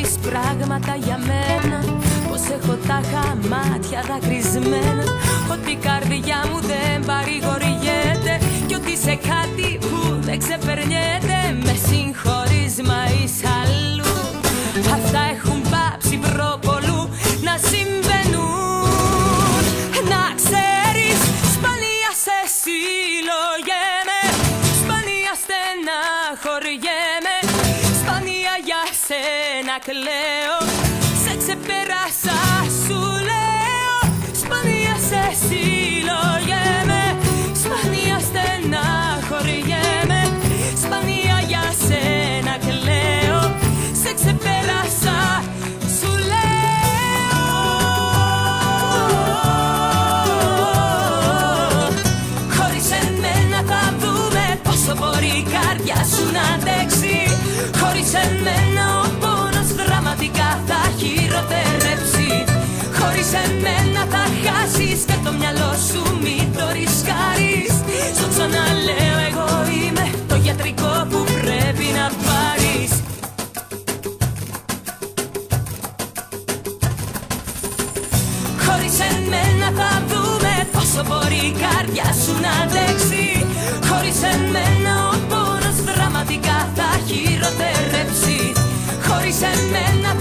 ξέρεις πράγματα για μένα, πως έχω τα χαμάτια δακρυσμένα, ότι η καρδιά μου δεν παρηγοριέται κι ότι σε κάτι που δεν ξεπερνιέται. Με συγχωρείς μα είσαι αλλού. Αυτά έχουν πάψει προπολού να συμβαίνουν. Να ξέρεις, σπάνια σε συλλογέμαι, σπάνια στεναχωριέμαι, σπάνια για σένα κλαίω. Σε ξεπεράσα σου λέω, σπάνια σε συλλογέμαι, σπάνια στεναχωριέμαι, σπάνια για σένα κλαίω. Σε ξεπεράσα σου λέω. Χωρίς εμένα θα δούμε πόσο μπορεί η καρδιά σου να αντέξει. Χωρίς εμένα ο πόνος δραματικά θα χειροτερέψει. Χωρίς εμένα θα χάσεις και το μυαλό σου μη το ρισκάρεις. Στο ξαναλέω, εγώ είμαι το γιατρικό που πρέπει να πάρεις. Χωρίς εμένα θα δούμε πόσο μπορεί η καρδιά σου να αντέξει. Χωρίς εμένα ο πόνος δραματικά θα χειροτερέψει. Χωρίς εμένα